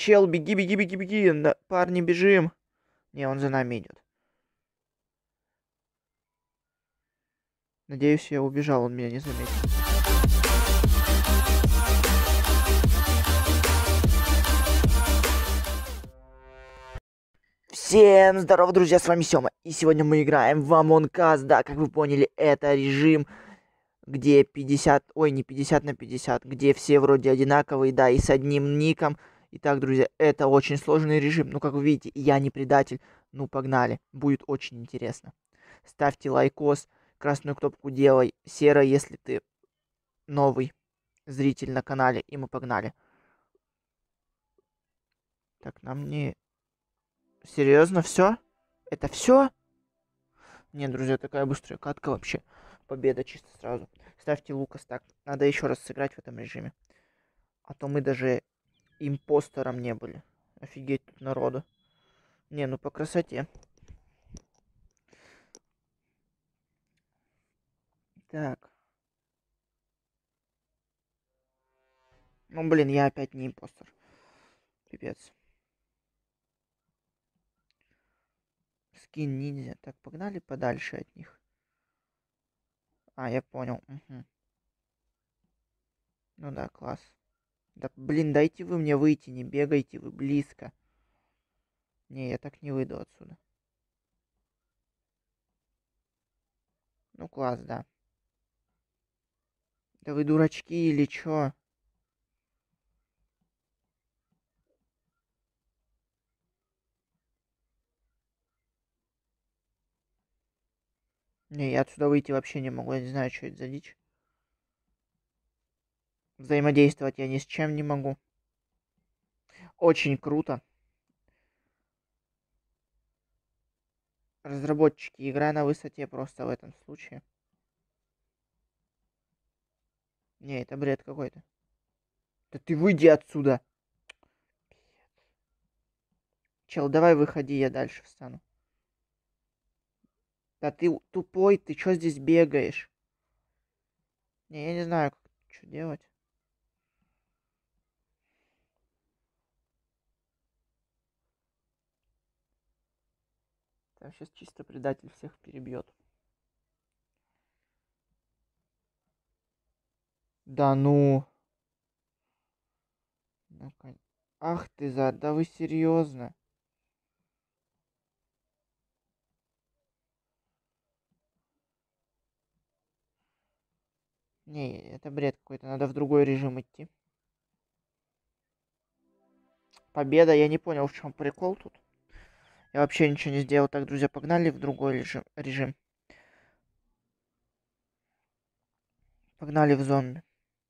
чел, беги, беги, беги, беги. Парни, бежим. Не, он за нами идет. Надеюсь, я убежал, он меня не заметил. Всем здорово, друзья, с вами Сёма. И сегодня мы играем в Among Us. Да, как вы поняли, это режим, где 50, ой, не 50 на 50, где все вроде одинаковые, да, и с одним ником. Итак, друзья, это очень сложный режим. Ну, как вы видите, я не предатель. Ну, погнали. Будет очень интересно. Ставьте лайкос, красную кнопку делай, серая, если ты новый зритель на канале, и мы погнали. Так, нам не... Серьезно, все? Это все? Не, друзья, такая быстрая катка вообще. Победа чисто сразу. Ставьте Лукас. Так, надо еще раз сыграть в этом режиме. А то мы даже импостером не были. Офигеть тут народу. Не, ну по красоте. Так. Ну, блин, я опять не импостер. Пипец. Скин ниндзя. Так, погнали подальше от них. А, я понял. Угу. Ну да, класс. Да, блин, дайте вы мне выйти, не бегайте вы близко. Не, я так не выйду отсюда. Ну, класс, да. Да вы дурачки или чё? Не, я отсюда выйти вообще не могу. Я не знаю, что это за дичь. Взаимодействовать я ни с чем не могу. Очень круто. Разработчики, игра на высоте просто в этом случае. Не, это бред какой-то. Да ты выйди отсюда. Чел, давай выходи, я дальше встану. Да ты тупой, ты чё здесь бегаешь? Не, я не знаю, как что делать. Там сейчас чисто предатель всех перебьет. Да ну. Ах ты да вы серьезно? Не, это бред какой-то, надо в другой режим идти. Победа, я не понял, в чем прикол тут. Я вообще ничего не сделал. Так, друзья, погнали в другой режим. Погнали в зомби.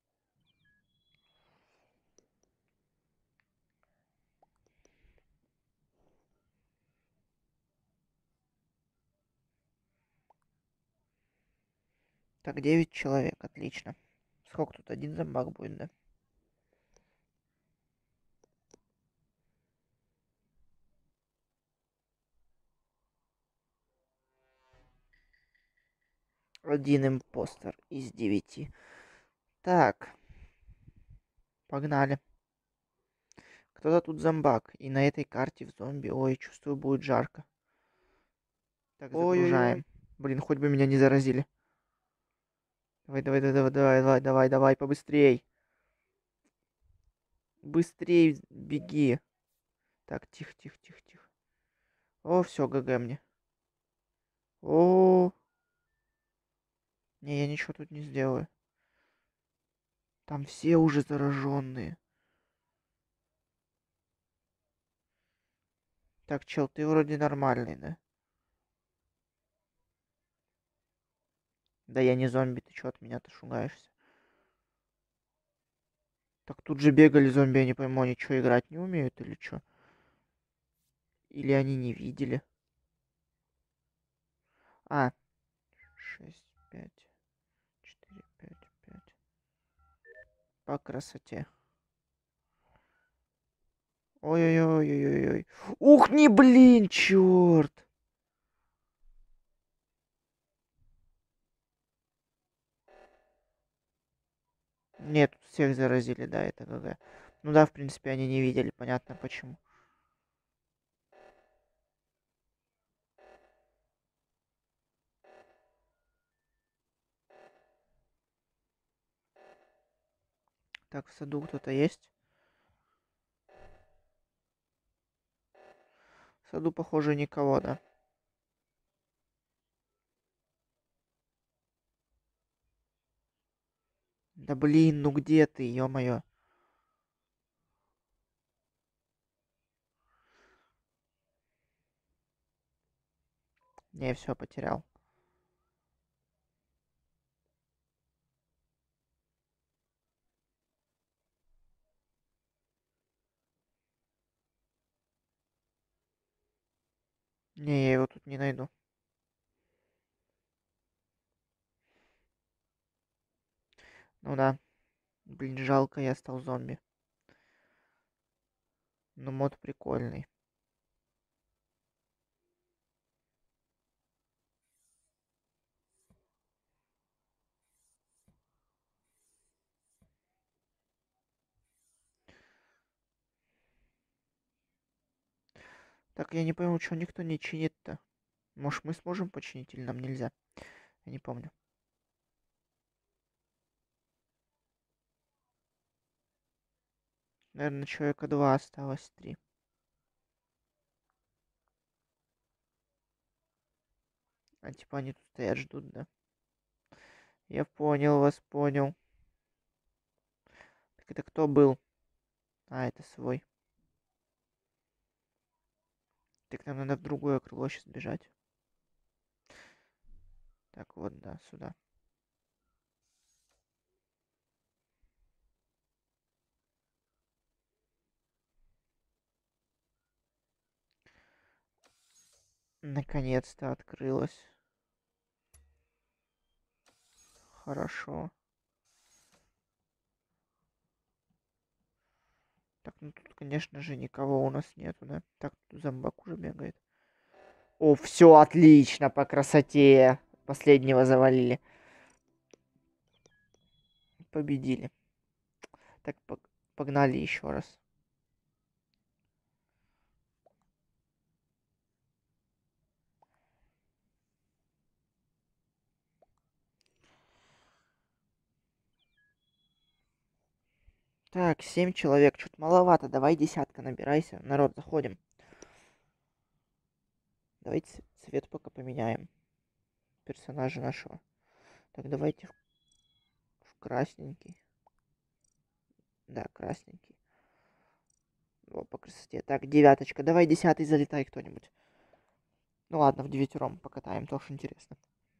Так, 9 человек, отлично. Сколько тут? Один зомбак будет, да? Один импостер из 9. Так, погнали. Кто-то тут зомбак. И на этой карте в зомби. Ой, чувствую, будет жарко. Так, загружаем. Блин, хоть бы меня не заразили. Давай, давай, давай, давай, давай, давай, давай, давай, побыстрей. Быстрей беги. Так, тихо, тихо, тихо, тихо. О, все, ГГ мне. О, не, я ничего тут не сделаю. Там все уже зараженные. Так, чел, ты вроде нормальный, да? Да я не зомби, ты чё от меня-то шугаешься? Так тут же бегали зомби, я не пойму, они что, играть не умеют или что? Или они не видели? А, 6, 5, 4, 5, 5. По красоте. Ой-ой-ой-ой-ой. Ух, не блин, черт! Нет, всех заразили, да, это ГГ. Ну да, в принципе, они не видели, понятно почему. Так, в саду кто-то есть? В саду, похоже, никого, да? Да блин, ну где ты, ё-моё? Не, все потерял. Не, я его тут не найду. Ну да. Блин, жалко, я стал зомби. Ну, мод прикольный. Так, я не пойму, что никто не чинит-то. Может, мы сможем починить или нам нельзя? Я не помню. Наверное, человека два осталось, три. А типа они тут стоят, ждут, да? Я понял вас, понял. Так это кто был? А, это свой. Так нам надо в другое крыло сейчас бежать. Так, вот, да, сюда. Наконец-то открылось. Хорошо. Так, ну тут, конечно же, никого у нас нету, да? Так, тут зомбак уже бегает. О, все отлично, по красоте. Последнего завалили. Победили. Так, погнали еще раз. Так, 7 человек. Чуть маловато. Давай десятка набирайся. Народ, заходим. Давайте цвет пока поменяем. Персонажа нашего. Так, давайте в красненький. Да, красненький. О, по красоте. Так, девяточка. Давай десятый залетай кто-нибудь. Ну ладно, в девятером покатаем, тоже интересно.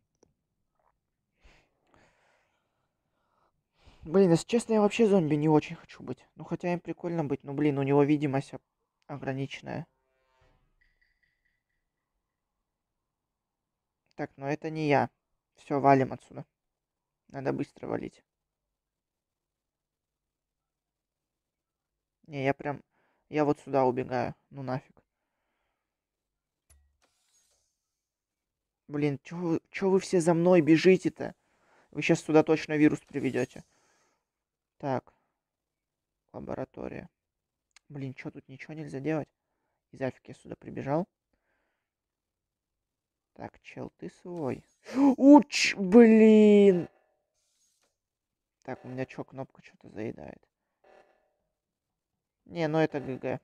Блин, если честно, я вообще зомби не очень хочу быть. Ну, хотя им прикольно быть. Ну, блин, у него видимость ограниченная. Так, но это не я. Все, валим отсюда. Надо быстро валить. Не, я прям... Я вот сюда убегаю. Ну нафиг. Блин, чё вы все за мной бежите-то? Вы сейчас сюда точно вирус приведете. Так, лаборатория. Блин, что тут ничего нельзя делать? Из Африки я сюда прибежал. Так, чел, ты свой. Уч, блин! Так, у меня чё, кнопка что-то заедает. Не, ну это ГГ.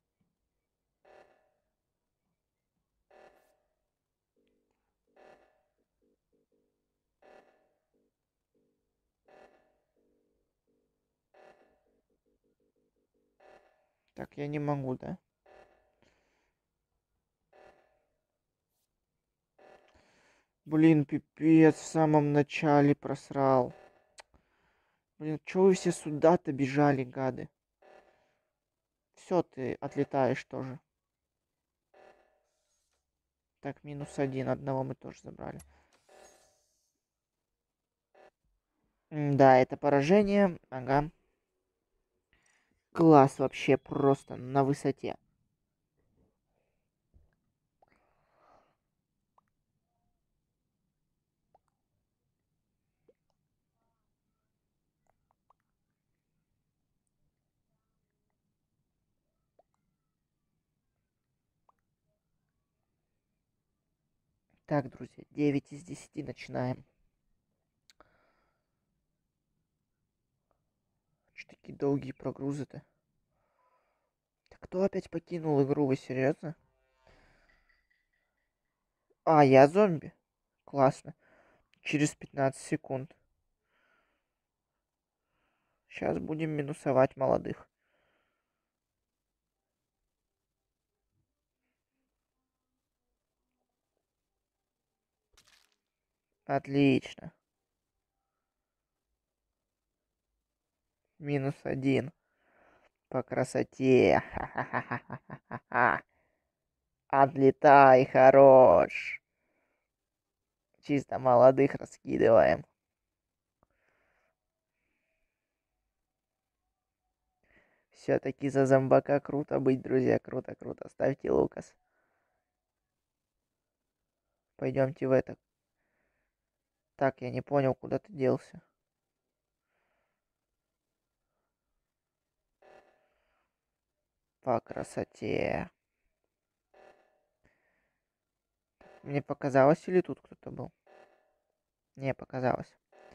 Так, я не могу, да? Блин, пипец, в самом начале просрал. Блин, чё вы все сюда-то бежали, гады? Все, ты отлетаешь тоже. Так, минус один. Одного мы тоже забрали. Да, это поражение. Ага. Класс вообще просто на высоте. Так, друзья, 9 из 10 начинаем. Что такие долгие прогрузы-то? Так кто опять покинул игру? Вы серьезно? А, я зомби. Классно. Через 15 секунд. Сейчас будем минусовать молодых. Отлично. -1. По красоте. Ха-ха-ха-ха-ха-ха. Отлетай, хорош. Чисто молодых раскидываем. Все-таки за зомбака круто быть, друзья. Круто, круто. Ставьте Лукас. Пойдемте в это. Так, я не понял, куда ты делся. По красоте. Мне показалось, или тут кто-то был? Не, показалось.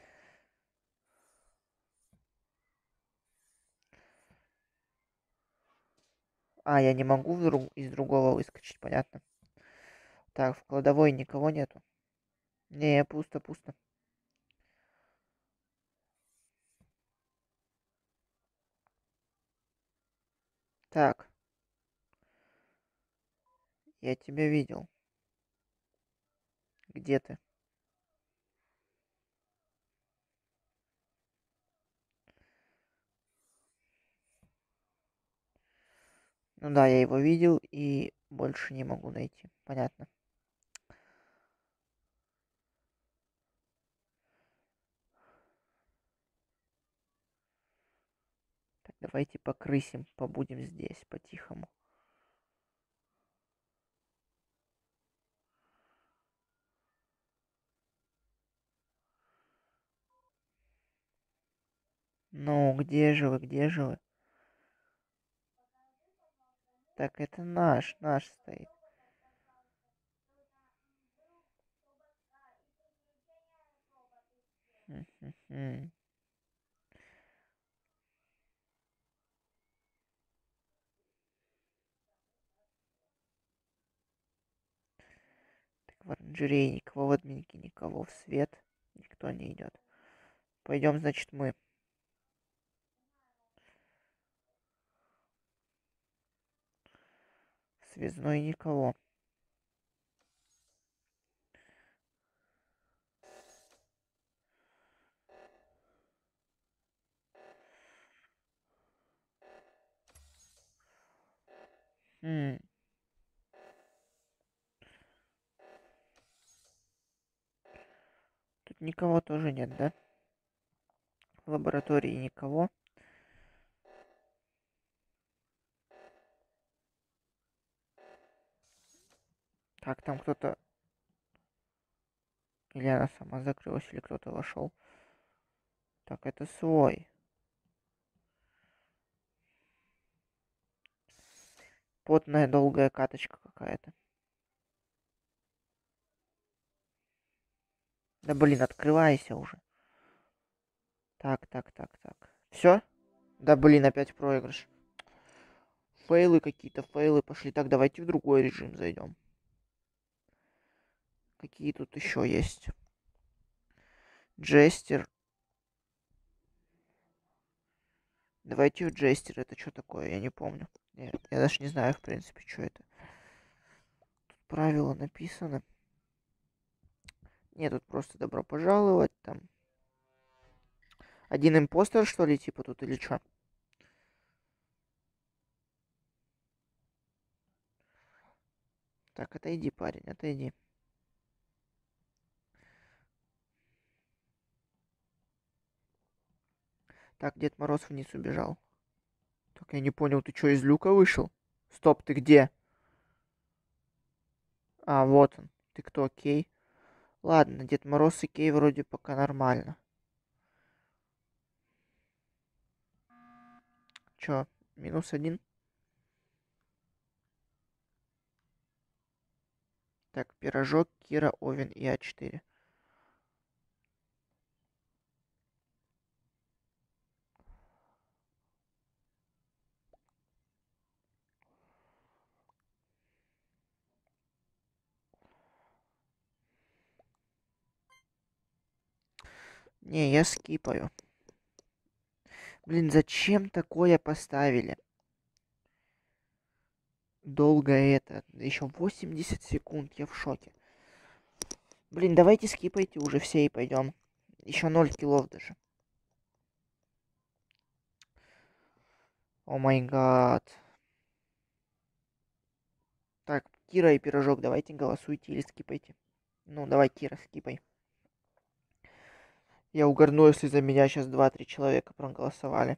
А, я не могу из другого выскочить, понятно. Так, в кладовой никого нету. Не, пусто, пусто. Так. Я тебя видел. Где ты? Ну да, я его видел и больше не могу найти. Понятно. Так, давайте покрысим, побудем здесь по-тихому. Ну, где же вы, где же вы? Так, это наш стоит. М-м-м. Так, в оранжерее никого, в админке никого, в свет никто не идет. Пойдем, значит, мы. В связной никого. М. Тут никого тоже нет, да? В лаборатории никого. Так, там кто-то... Или она сама закрылась, или кто-то вошел. Так, это свой. Потная долгая каточка какая-то. Да блин, открывайся уже. Так, так, так, так. Все? Да блин, опять проигрыш. Фейлы какие-то, фейлы пошли. Так, давайте в другой режим зайдем. Какие тут еще есть? Джестер. Давайте в Джестер. Это что такое? Я не помню. Нет, я даже не знаю, в принципе, что это. Тут правило написано. Нет, тут просто добро пожаловать. Там один импостер, что ли, типа тут или что? Так, отойди, парень, отойди. Так, Дед Мороз вниз убежал. Так, я не понял, ты что, из люка вышел? Стоп, ты где? А, вот он. Ты кто, Кей? Ладно, Дед Мороз и Кей вроде пока нормально. Чё, -1? Так, Пирожок, Кира, Овен и А4. Не, я скипаю. Блин, зачем такое поставили? Долго это. Еще 80 секунд, я в шоке. Блин, давайте скипайте уже все и пойдем. Еще 0 киллов даже. О май гад. Так, Кира и Пирожок, давайте голосуйте или скипайте. Ну, давай, Кира, скипай. Я угорну, если за меня сейчас 2-3 человека проголосовали.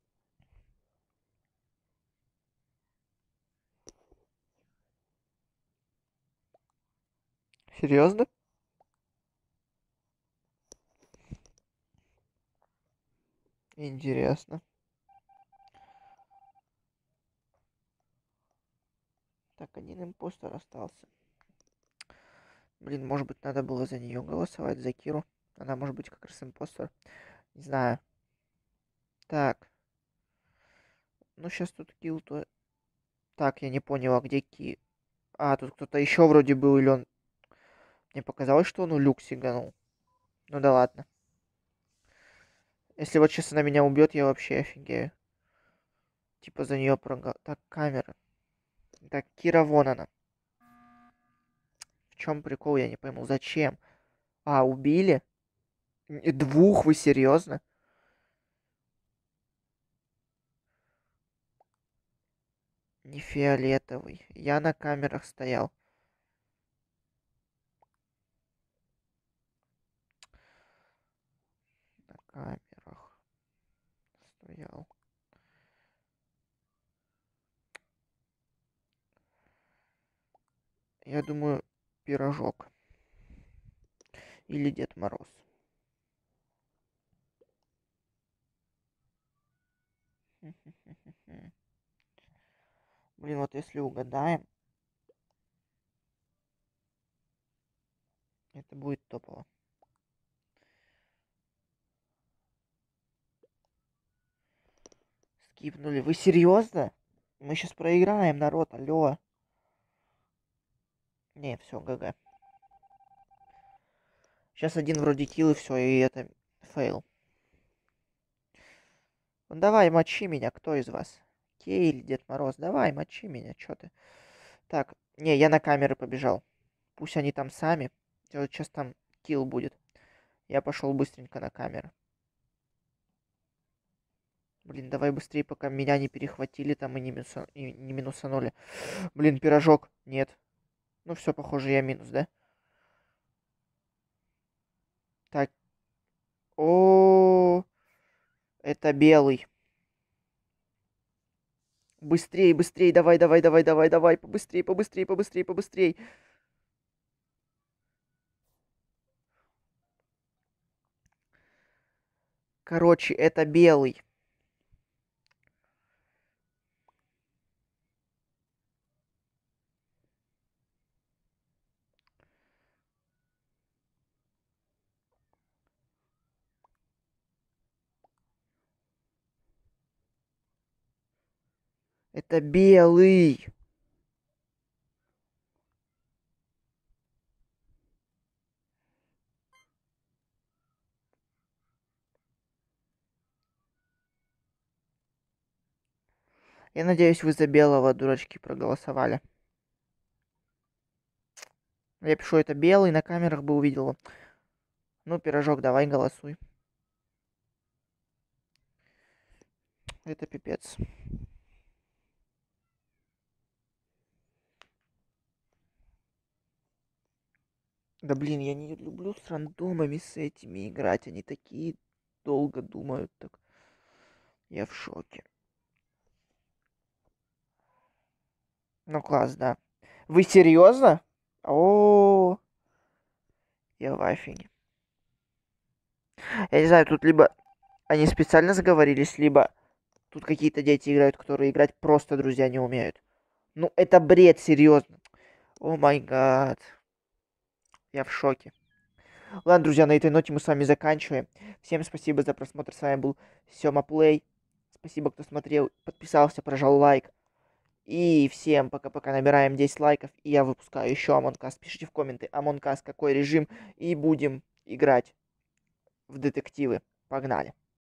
Серьезно? Интересно. Так, один импостер остался. Блин, может быть, надо было за нее голосовать, за Киру. Она может быть как раз импостер. Не знаю. Так. Ну, сейчас тут килл то... Так, я не понял, а где Ки... А, тут кто-то еще вроде был, или он... Мне показалось, что он у Люк сиганул. Ну да ладно. Если вот сейчас она меня убьет, я вообще офигею. Типа за нее Так, камера. Так, Кира, вон она. В чем прикол, я не пойму. Зачем? А, убили? Двух, вы серьезно? Не фиолетовый. Я на камерах стоял. На камерах стоял. Я думаю, Пирожок. Или Дед Мороз. Блин, вот если угадаем, это будет топово. Скипнули. Вы серьезно? Мы сейчас проиграем, народ, алло. Не, все, ГГ. Сейчас один вроде килл и все, и это фейл. Ну давай, мочи меня, кто из вас? Кей или Дед Мороз? Давай, мочи меня, чё ты? Так, не, я на камеры побежал. Пусть они там сами. Вот сейчас там килл будет. Я пошел быстренько на камеры. Блин, давай быстрее, пока меня не перехватили там и не минусанули. Блин, Пирожок. Нет. Ну все, похоже, я минус, да? Так. О, это белый. Быстрее, быстрее, давай, давай, давай, давай, давай, побыстрее, побыстрее, побыстрее, побыстрее. Короче, это белый. Это белый. Я надеюсь, вы за белого, дурачки, проголосовали. Я пишу, это белый, на камерах бы увидел. Ну, Пирожок, давай голосуй. Это пипец. Да блин, я не люблю с рандомами с этими играть. Они такие долго думают так. Я в шоке. Ну класс, да. Вы серьезно? О, я в афиге. Я не знаю, тут либо они специально заговорились, либо тут какие-то дети играют, которые играть просто друзья не умеют. Ну это бред, серьезно. О май гад. Я в шоке. Ладно, друзья, на этой ноте мы с вами заканчиваем. Всем спасибо за просмотр. С вами был Сёма Плей. Спасибо, кто смотрел, подписался, прожал лайк. И всем пока-пока. Набираем 10 лайков, и я выпускаю еще Among Us. Пишите в комменты, Among Us какой режим, и будем играть в детективы. Погнали.